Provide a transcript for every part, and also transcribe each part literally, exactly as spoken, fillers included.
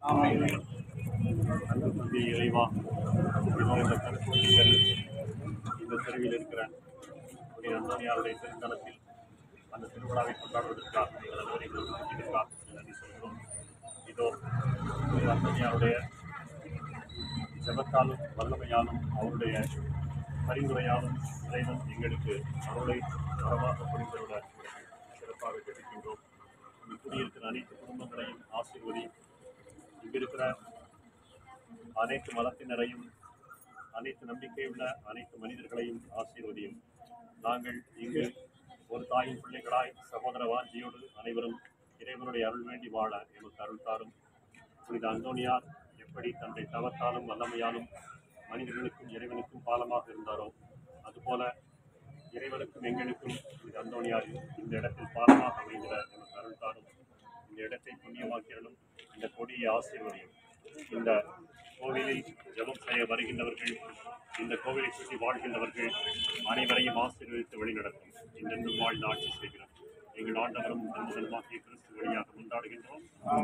அன்புக்குரிய இறைவா, இந்த கருப்பொழி தெரு இந்த தெருவில் இருக்கிற அந்தோனியாருடைய திருத்தலத்தில் அந்த திருவிழாவை கொண்டாடுவதற்காக நீங்கள் அனைவரையும் நன்றி சொல்கிறோம். இதோ அந்தோனியாருடைய ஜபத்தாலும் வல்லமையாலும் அவருடைய பரிந்துரையாலும் இறைவன் எங்களுக்கு அருளை வரமாக புரிந்துவிட சிறப்பாக கேட்கின்றோம். இங்கு குடியிருக்கிற அனைத்து குடும்பங்களையும் ஆசீர்வதி, இங்கிருக்கிற அனைத்து மதத்தினரையும் அனைத்து நம்பிக்கையுள்ள அனைத்து மனிதர்களையும் ஆசீர்வதியும். நாங்கள் இங்கு ஒரு தாயின் பிள்ளைகளாய் சகோதர வாஞ்சியோடு அனைவரும் இறைவனுடைய அருள் வேண்டி வாழ எமக்கு அருள் தாரும். புனித அந்தோனியார் எப்படி தன்னுடைய தவத்தாலும் வல்லமையாலும் மனிதர்களுக்கும் இறைவனுக்கும் பாலமாக இருந்தாரோ, அதுபோல இறைவனுக்கும் எங்களுக்கும் புனித அந்தோனியார் இந்த இடத்தில் பாலமாக அமைந்திட எமக்கு அருள் தாரும். இந்த இடத்தை புண்ணியமாக்கிறனும், இந்த கொடியை ஆசீர்வதியும். இந்த கோவிலில் ஜபம் செய்ய வருகின்றவர்கள், இந்த கோவிலை சுற்றி வாழ்கின்றவர்கள் அனைவரையும் ஆசீர்வதித்து வழிநடத்தும். இன்றென்றும் வாழ்ந்து ஆட்சி செய்கிறோம். எங்கள் ஆண்டவரும் முதலுமாகிய கிறிஸ்து வழியாக கொண்டாடுகின்றோம்.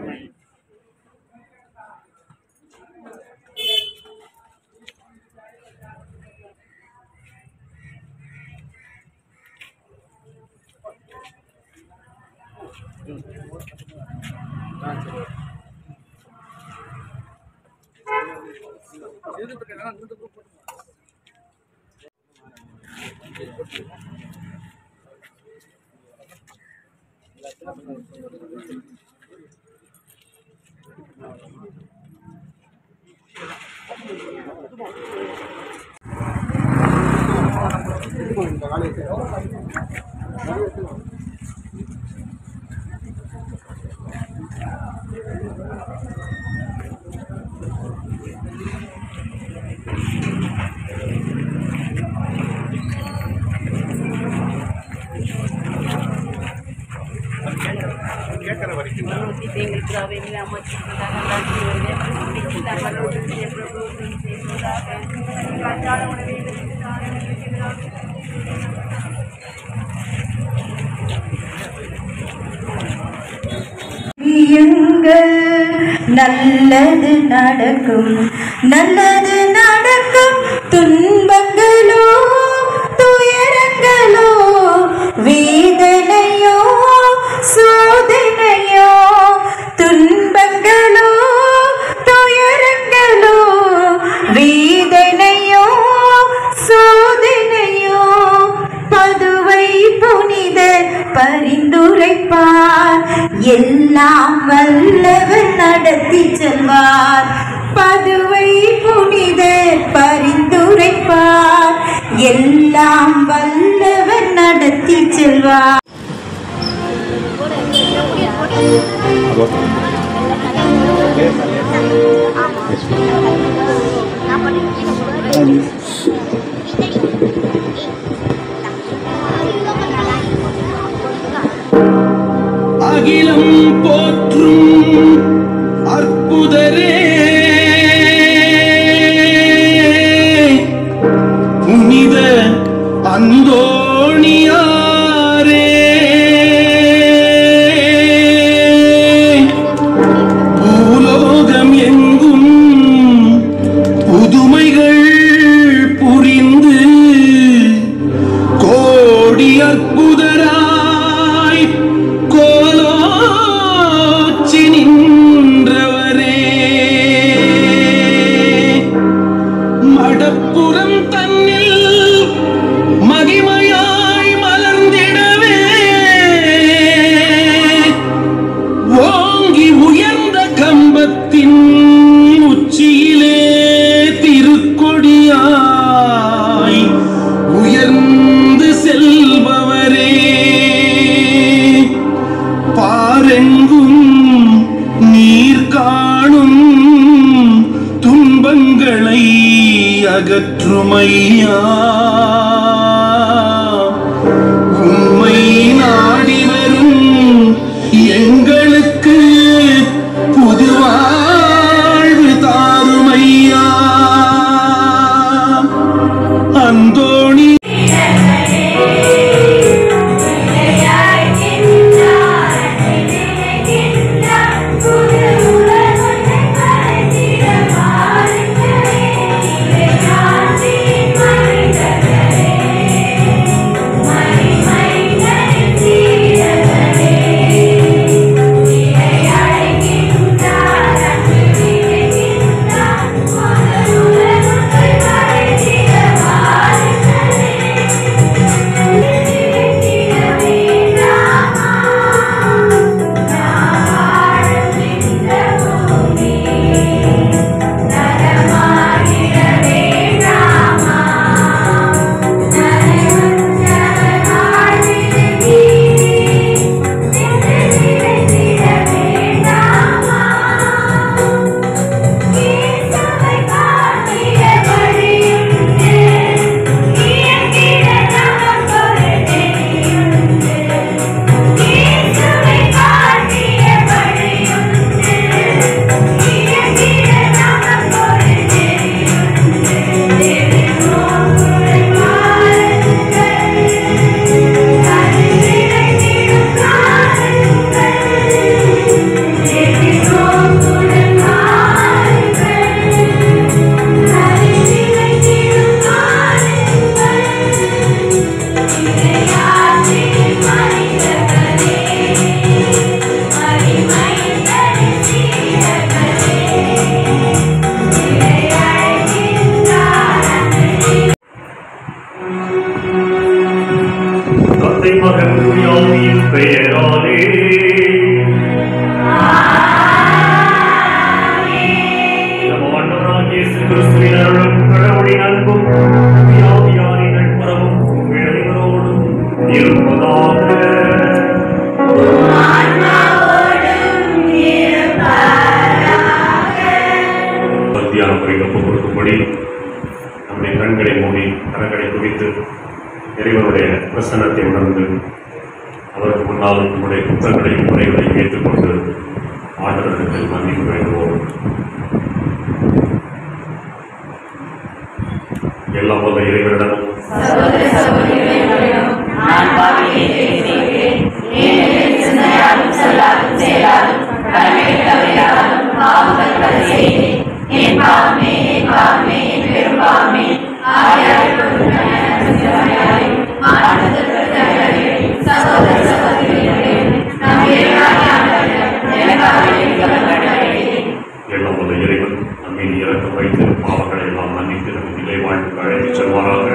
நல்லது நடக்கும், நல்லது நடக்கும். துன்பங்களோ துயரங்களோ வேதனையோ சோதனையோ, துன்பங்களோ துயரங்களோ வேதனையோ சோதனையோ, பதுவை புனித பரிந்துரைப்பார், எல்லாம் வல்லவர் நடத்தி செல்வார். பதுவை புனித பரிந்துரைப்பார், எல்லாம் வல்லவர் நடத்தி செல்வார். அகிலம் போற்றும் அற்புதரே, புனித அந்தோணியாரே, பூலோகம் எங்கும் புதுமைகள் புரிந்து கோடி அற்புதராய் கோலோச்சி நின்றவரே, மடப்புறம் தன்னில் மகிமையாய் மலர்ந்திடவே ஓங்கி உயர்ந்த கம்பத்தின் உச்சியிலே திருக்கொடியாய் உயர்ந்து செல்பவரே, பாரெங்கும் நீர் காணும் துன்பங்களை அகற்றுமையா, உம்மை நாடி வரும் எங்களுக்கு புது வாழ்வு தாருமையா. Anthony Thank you. கிறிஸ்துவின் அருளும் கடவுளின் அன்பும் ஆவியாரின் நட்புறவும் உங்கள் அனைவரோடும் இருப்பதாக. தியானம் புரிந்து ஒப்புக் கொடுக்கும்படி நம்முடைய கண்களை மூடி கரங்களை குவித்து இறைவனுடைய பிரசன்னத்தை உணர்ந்து அவருக்கு முன்னால் நம்முடைய குற்றங்களையும் முறைகளையும் ஏற்றுக்கொண்டு ஆண்டவரிடத்தில் மன்னிப்பு வேண்டுவோம். எல்லாம் வல்ல இறைவனிடம் எல்லாம் வல்ல இறைவன் நம்மை இறக்கம் வைத்து பாவங்களை எல்லாம் மன்னித்து நம்ம நிலை வாழ்வுக்கு அழைத்து செல்வாராக.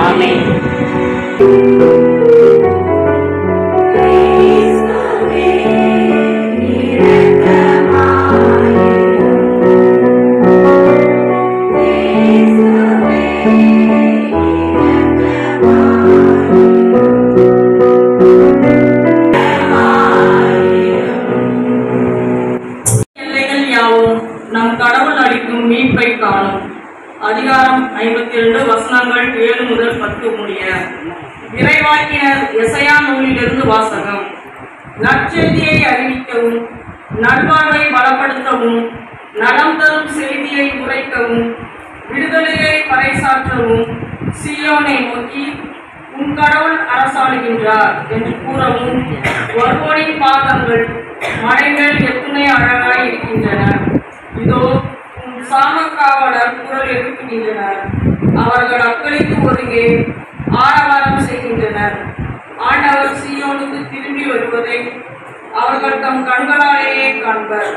நம் கடவுள் அளிக்கும் மீட்பை காணும். அதிகாரம் ஐம்பத்தி இரண்டு வசனங்கள் ஏழு முதல் பத்து முடிய. இறைவாக்கினர் எசையா நூலிலிருந்து வாசகம். நற்செய்தியை அறிவிக்கவும், நல்வாழ்வை பலப்படுத்தவும், நலம் தரும் செய்தியை உரைக்கவும், விடுதலையை பறைசாற்றவும், சீயோனை நோக்கி உன் கடவுள் அரசாளுகின்றார் என்று கூறவும், ஒருவனின் பாதங்கள் மலைகள் எத்துணை அழகாய் இருக்கின்றன. இதோ உன் சாமக்காவலர் குரல் எழுப்புகின்றனர். அவர்கள் அக்களித்து ஒருங்கே ஆரவாரம் செய்கின்றனர். ஆண்டவர் சீயோனுக்கு திரும்பி வருவதை அவர்கள் தம் கண்களாலேயே காண்பர்.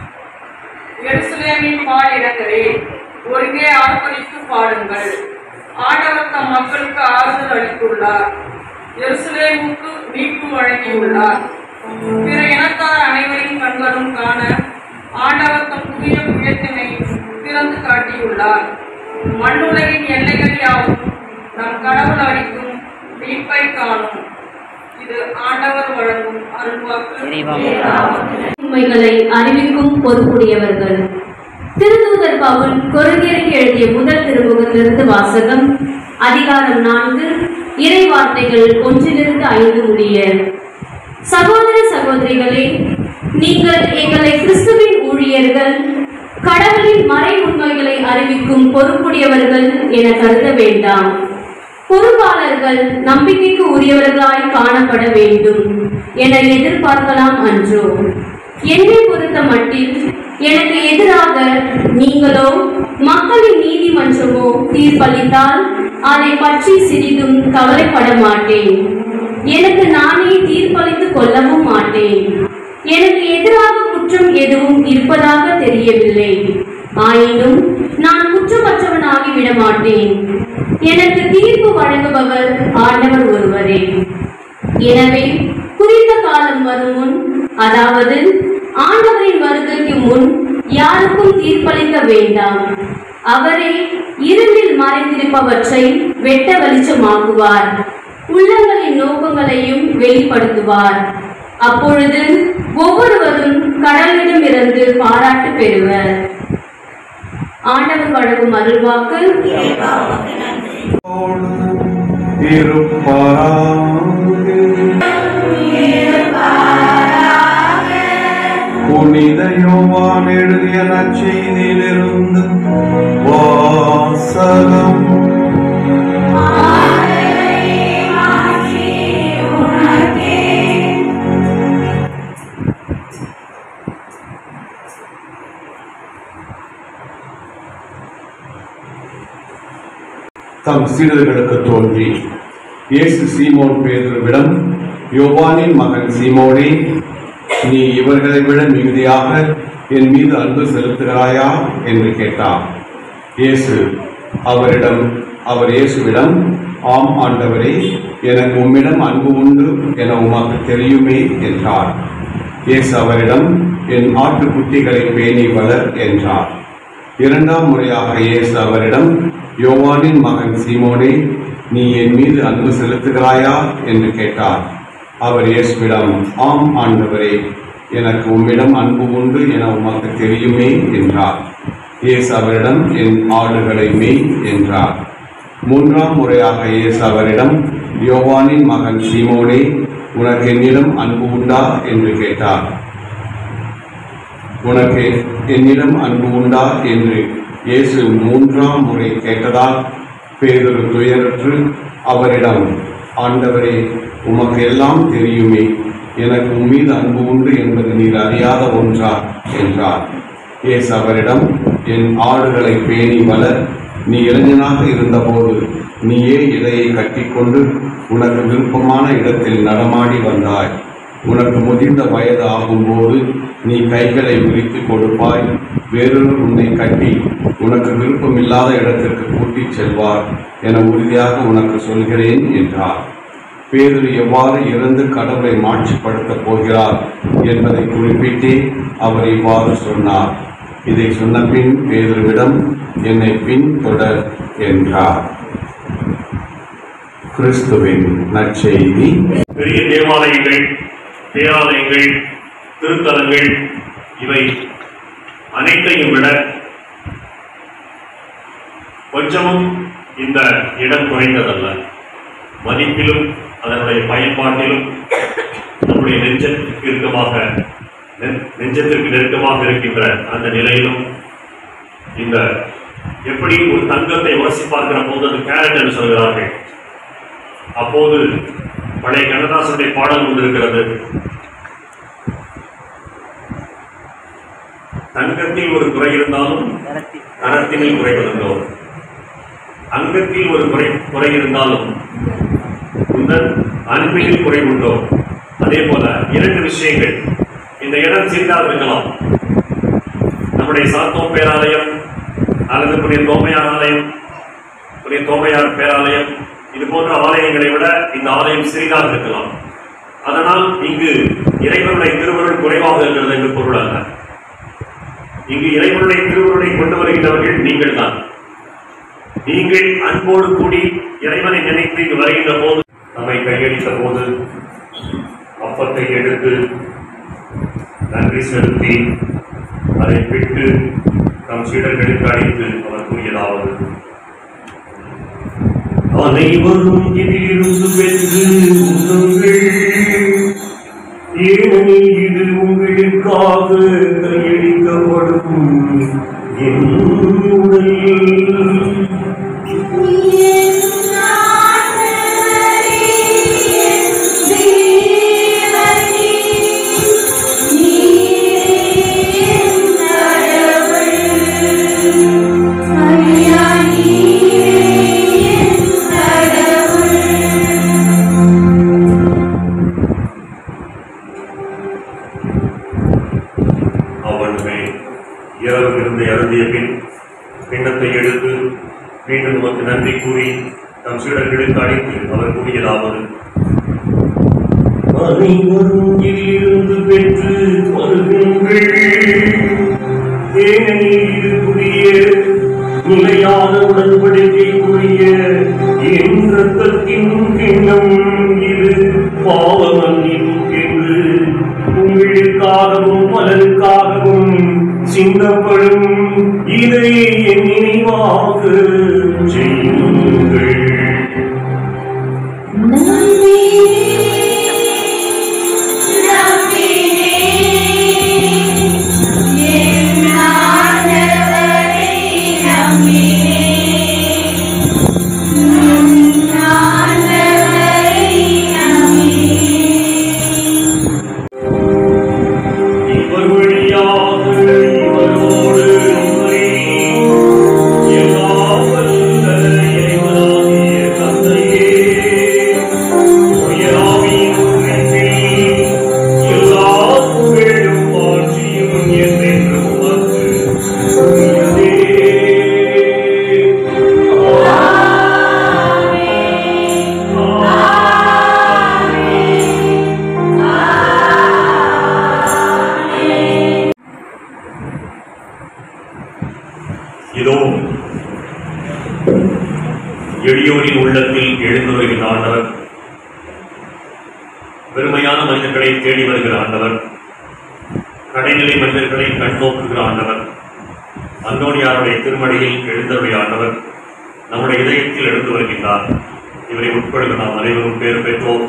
எருசலேமின் பாலிடங்களே, ஒருங்கே ஆர்ப்பரித்து பாடுங்கள். ஆண்டவர் தம் மக்களுக்கு ஆறுதல் அளித்துள்ளார். எருசலேமுக்கு மீட்பு வழங்கியுள்ளார். பிற இனத்தார் அனைவரின் கண்களும் காண ஆண்டவர் தம் புதிய புயத்தினை திறந்து காட்டியுள்ளார். மண்ணுலகின் எல்லைகள் யாவும் நம் கடவுள் அளிக்கும் மீட்பை காணும். இது ஆண்டவர் வழங்கும் அருள்வாக்கு. உண்மைகளை அறிவிக்கும் பொறுப்புடையவர்கள். திருத்தூதர் பவுல் கொரிந்தியருக்கு எழுதிய முதல் திருமுகத்திலிருந்து வாசகம். அதிகாரம் நான்கு, இறை வார்த்தைகள் ஒன்றிலிருந்து ஐந்து முடிய. சகோதர சகோதரிகளே, நீங்கள் எங்களை கிறிஸ்துவின் ஊழியர்கள், கடவுளின் மறை உண்மைகளை அறிவிக்கும் பொறுப்புடையவர்கள் என கருத வேண்டாம். பொறுப்பாளர்கள் நம்பிக்கைக்கு உரியவர்களாய் காணப்பட வேண்டும் என எதிர்பார்க்கலாம் அன்றோ? என்னை பொறுத்த மட்டில் எனக்கு எதிராக நீங்களோ மக்களின் நீதிமன்றமோ தீர்ப்பளித்தால் அதை பற்றி சிறிதும் கவலைப்பட மாட்டேன். எனக்கு நானே தீர்ப்பளித்துக் கொள்ளவும் மாட்டேன். எனக்கு எதிராக குற்றம் எதுவும் இருப்பதாக தெரியவில்லை. ஆயினும் நான் குற்றமற்றவனாகி விட மாட்டேன். எனக்கு தீர்ப்பு வழங்குபவர் ஆண்டவர் ஒருவரே. எனவே குறித்த காலம் வரும் முன், அதாவது ஆண்டவரின் வருகைக்கு முன் யாருக்கும் தீர்ப்பளிக்க வேண்டாம். அவரே இருளில் மறைந்திருப்பவற்றை வெட்ட வெளிச்சமாக்குவார், உள்ளங்களின் நோக்கங்களையும் வெளிப்படுத்துவார். அப்பொழுது ஒவ்வொருவரும் கடவுளிடமிருந்து பாராட்டு பெறுவர். ஆண்டவர் வழங்கும் அருள்வாக்கு. புனித யோவான் எழுதிய நற்செய்தியிலிருந்து வாசகம். தம் சீடர்களுக்கு தோன்றி இயேசு சீமோன் பேதுருவிடம், யோவானின் மகன் சீமோனே, நீ இவர்களை விட மிகுதியாக என் மீது அன்பு செலுத்துகிறாயா என்று கேட்டார். இயேசு அவரிடம் அவர் இயேசுவிடம், ஆம் ஆண்டவரே, எனக்கு உம்மிடம் அன்பு உண்டு என உமக்கு தெரியுமே என்றார். இயேசு அவரிடம், என் ஆட்டுக்குட்டிகளை பேணி வளர் என்றார். இரண்டாம் முறையாக இயேசு அவரிடம், யோவானின் மகன் சீமோனே, நீ என் மீது அன்பு செலுத்துகிறாயா என்று கேட்டார். அவர் இயேசுவிடம், ஆம் ஆண்டவரே, எனக்கு உம்மிடம் அன்பு உண்டு என உமக்கு தெரியுமே என்றார். இயேசு அவரிடம், என் ஆடுகளை மேய் என்றார். மூன்றாம் முறையாக இயேசு அவரிடம், யோவானின் மகன் சீமோனே, உனக்கு என்னிடம் அன்பு உண்டா என்று கேட்டார். உனக்கு என்னிடம் அன்பு உண்டா என்று இயேசு மூன்றாம் முறை கேட்டதால் பேதுரு துயரற்று அவரிடம், ஆண்டவரே, உமக்கு எல்லாம் தெரியுமே, எனக்கு உம்மீது அன்பு உண்டு என்பது நீர் அறியாத ஒன்றா என்றார். இயேசு அவரிடம், என் ஆடுகளை பேணி வளர். நீ இளைஞனாக இருந்தபோது நீயே இடையை கட்டிக்கொண்டு உனக்கு விருப்பமான இடத்தில் நடமாடி வந்தாய். உனக்கு முதிர்ந்த வயது ஆகும்போது நீ கைகளை விரித்து கொடுப்பாய், வேறொரு உன்னை கட்டி உனக்கு விருப்பமில்லாத இடத்திற்கு கூட்டிச் செல்வார் என உறுதியாக உனக்கு சொல்கிறேன் என்றார். பேதுரு எவ்வாறு இறந்து கடவுளை மாட்சிப்படுத்தப் போகிறார் என்பதை குறிப்பிட்டே அவர் இவ்வாறு சொன்னார். இதை சொன்ன பின் பேதுருவிடம், என்னை பின் தொடர் என்றார். கிறிஸ்துவின் நற்செய்தி. பெரிய தேவாலயங்கள், பேராலயங்கள், திருத்தலங்கள் இவை அனைத்தையும் விட கொஞ்சமும் இந்த இடம் குறைந்ததல்ல. மதிப்பிலும் அதனுடைய பயன்பாட்டிலும் நம்முடைய நெஞ்சத்திற்கு நெருக்கமாக நெஞ்சத்திற்கு நெருக்கமாக இருக்கின்ற அந்த நிலையிலும் இந்த எப்படி ஒரு தங்கத்தை உரசி பார்க்கிற போது அது கேரட் என்று சொல்கிறார்கள். அப்போது பழைய கண்ணதாசனுடைய பாடல் கொண்டிருக்கிறது, தங்கத்தில் ஒரு குறை இருந்தாலும் தரத்தினில் குறைவதுண்டோ, அங்கத்தில் ஒரு குறை குறை இருந்தாலும் உங்கள் அன்பில் குறை உண்டோ. அதே போல இரண்டு விஷயங்கள். இந்த இடம் சிறிதாக இருக்கலாம். நம்முடைய சாத்தோம் பேராலயம் அல்லது புனித தோமையார் ஆலயம், புனித தோமையார் பேராலயம், இது போன்ற ஆலயங்களை விட இந்த ஆலயம் சிறிதாக இருக்கலாம். அதனால் இங்கு இறைவனுடைய திருவருள் குறைவாக இருக்கிறது என்று பொருள் அல்ல. இங்கு இறைவனுடைய திருவருளை கொண்டு வருகின்றவர்கள் நீங்கள் தான். நீங்கள் அன்போடு கூடி இறைவனை நினைத்து இங்கு வருகின்ற போது, நம்மை கையளித்த போது அப்பத்தை எடுத்து நன்றி செலுத்தி அதை விட்டு நம் சீடர்களுக்கு அழைத்து அவர் கூறியதாவது, அனைவரும் இதிலிருந்து பெற்று உண்ணுங்கள், ஏனெனில் இது உங்களுக்காக கையளிக்கப்படும் என் உடல். இரவு விருந்தை அருந்திய பின் பிண்டத்தை எடுத்து மீண்டும் நமக்கு நன்றி கூறி நம் சீடர்களுக்கு அழைத்து அவர் கூறியதாவது, அனைவரும் இதிலிருந்து பெற்று வருகின்றீர்கள், ஏனெனில் இது புதிய நிலையான உடன்படிக்கைக்குரிய என் இரத்தத்தின் கிண்ணம், இது பாவ மன்னிப்புக்கென்று உங்களுக்காகவும் பலருக்காகவும் சிந்தப்படும். இதை என் நினைவாக செய்யுங்கள். எல்லாம் வல்ல இதோ எளியோரின் உள்ளத்தில் எழுந்து வருகிற ஆண்டவர், பெருமையான மனிதர்களை தேடி வருகிற ஆண்டவர், கடைநிலை மனிதர்களை கண்ணோக்குகிற ஆண்டவர், அந்தோனியாருடைய திருமடியில் எழுந்தருடைய ஆண்டவர் நம்முடைய இதயத்தில் எழுந்து வருகின்றார். இவரை உட்படுகிற நாம் அனைவரும் பேர் பெற்றோம்.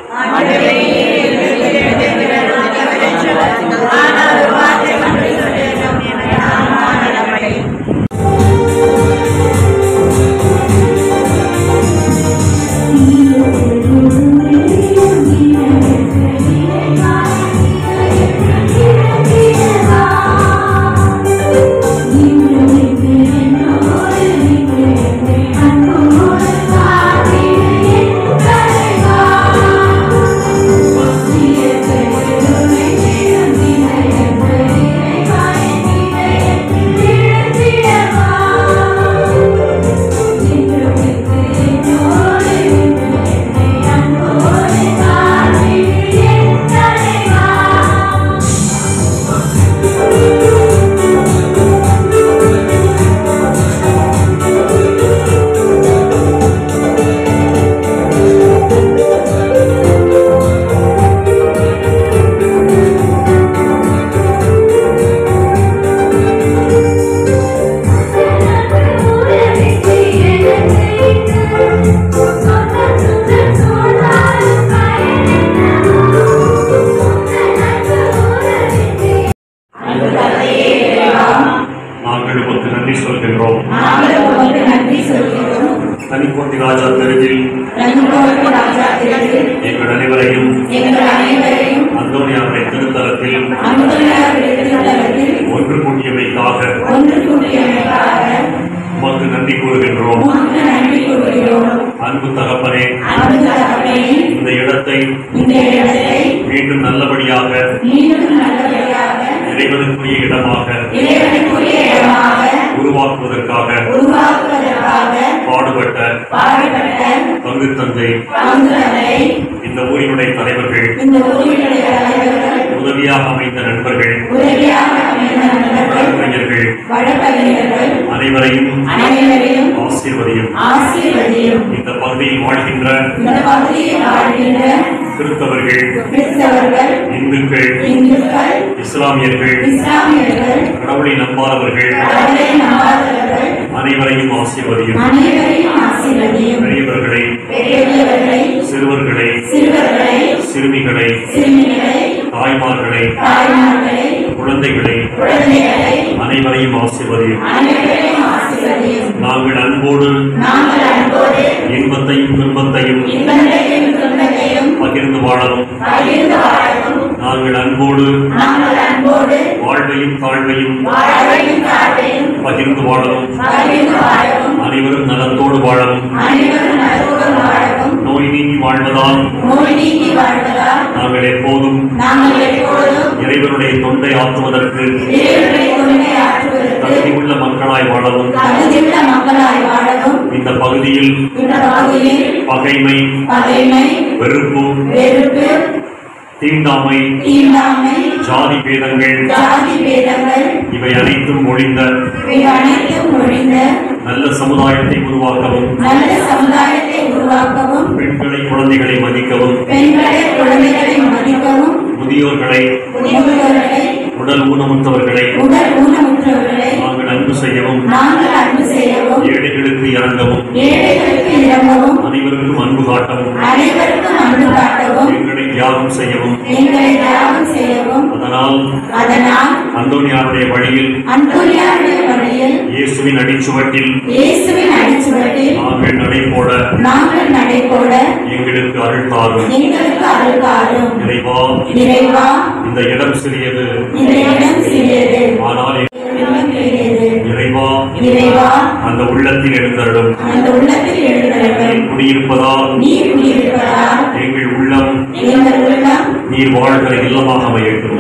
தனிக்கோட்டி ராஜா தெருவில் எங்கள் அனைவரையும் அந்தோனியாருடைய திருத்தலத்தில் ஒன்று கூட்டியமைக்காக உமக்கு நன்றி கூறுகின்றோம். அன்பு தகப்பனே, இந்த இடத்தை மீண்டும் நல்லபடியாக இறைவனுக்குரிய இடமாக உருவாக்குவதற்காக பாடுபட்ட பங்கு தந்தை, இந்த ஊரினுடைய தலைவர்கள், உதவியாக அமைந்த நண்பர்கள், வழக்கறிஞர்கள் அனைவரையும் ஆசீர்வதியும். இந்த பகுதியில் வாழ்கின்ற கிறிஸ்தவர்கள், இந்துக்கள், இஸ்லாமியர்கள், கடவுளை நம்பாதவர்கள் அனைவரையும் ஆசீர்வதியும். பெரியவர்களை, சிறுவர்களை, சிறுமிகளை, தாய்மார்களை, குழந்தைகளை அனைவரையும் ஆசீர்வதியும். நாங்கள் அன்போடு இன்பத்தையும் துன்பத்தையும் பகிர்ந்து வாழவும், நாங்கள் அன்போடு வாழ்வையும் தாழ்வையும் பகிர்ந்து வாழவும், அனைவரும் நலத்தோடு வாழவும், நோய் நீங்கி வாழ்வதால் நாங்கள் எப்போதும் இறைவனுடைய தொண்டை ஆற்றுவதற்கு தகுதியுள்ள மக்களாய் வாழவும், இந்த பகுதியில் பகைமை, வெறுப்பு, தீண்டாமை, ஜாதி பேதங்கள் இவை அனைத்தும் ஒழிந்த நல்ல சமுதாயத்தை உருவாக்கவும், பெண்களை குழந்தைகளை மதிக்கவும், முதியோர்களை, உடல் ஊனமுற்றவர்களை நாங்கள் அன்பு செய்யவும், ஏழைகளுக்கு இறங்கவும், அனைவருக்கும் அன்பு காட்டவும், எங்களை தியாகம் செய்யவும், அதனால் அந்தோனியாருடைய வழியில் இயேசுவின் அடிச்சுவட்டில் நாங்கள் நடைபோட எங்களுக்கு அருள் தாரும். இறைவா, இந்த இடம் சிறியது, ஆனால் இறைவா அந்த உள்ளத்தில் எழுந்தருளும். குடியிருப்பதால் எங்கள் உள்ளம் நீர் வாழ்கிற இல்லமாக அமையட்டும்.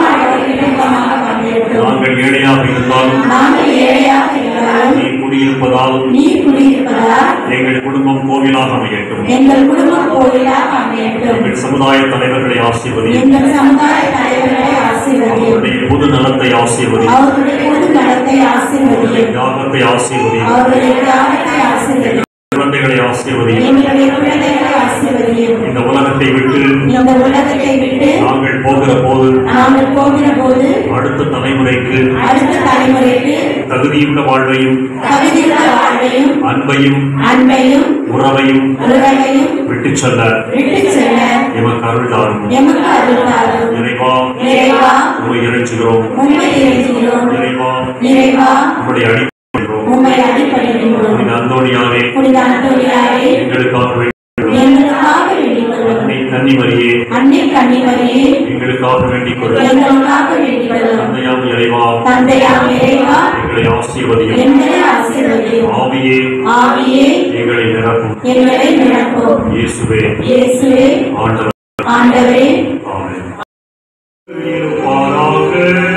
நாங்கள் ஏழையாக இருந்தாலும் நீர் குடியிருப்பதால் எங்கள் குடும்பம் கோவிலாக அமையட்டும். எங்கள் சமுதாய தலைவர்களை ஆசீர்வதியும். ஆசீர்வதியும். அவருடைய பொது நலத்தை ஆசீர்வதியும். அவருடைய பொது நலத்தை ஆசீர்வதியும். தியாகத்தை ஆசீர்வதியும். அவருடைய தியாகத்தை ஆசீர்வதியும். குழந்தைகளை ஆசீர்வதியும். எங்களுடைய குழந்தைகளை ஆசீர்வதியும். இந்த உலகத்தை விட்டு இந்த உலகத்தை விட்டு நாங்கள் போகிற போது நாங்கள் போகிற போது அடுத்த தலைமுறைக்கு அடுத்த தலைமுறைக்கு தகுதியுள்ள வாழ்வையும் தகுதியுள்ள வாழ்வையும் அன்பையும் அன்பையும் உறவையும் உறவையும் விட்டுச் செல்ல விட்டுச் செல்ல எமக்கு அருள் தாரும். எமக்கு அருள் தாரும். இறைவா, இறைவா, உம்மை இறைஞ்சுகிறோம். உம்மை இறைஞ்சுகிறோம். இறைவா, இறைவா, உம்முடைய அடிப்படைகிறோம். உம்மை அடிபணிகின்றோம். புனித அந்தோணியாரே, புனித அந்தோணியாரே, எங்களுக்காக வேண்டிக் கொள்ளும். எங்களுக்காக வேண்டிக் கொள்ளும். அன்னை கன்னிமரியே, அன்னை கன்னிமரியே, எங்களுக்காக வேண்டிக் கொள்ளும். எங்களுக்காக வேண்டிக் கொள்ளும். தந்தையாம் இறைவா, தந்தையாம் இறைவா, எங்களை ஆசீர்வதியும். எங்களை ஆசீர்வதியும். ஆவியே, ஆவியே, எங்களை நிரப்பும். எங்களை நிரப்பும். இயேசுவே, இயேசுவே, ஆண்டவர். ஆண்டவரே, ஆமென். இருப்பாராக.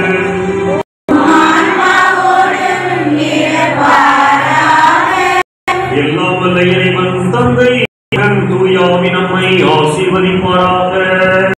எல்லாம் வல்ல இறைவன் தந்தை மகன் தூய ஆவி நம்மை ஆசீர்வதிப்பாராக.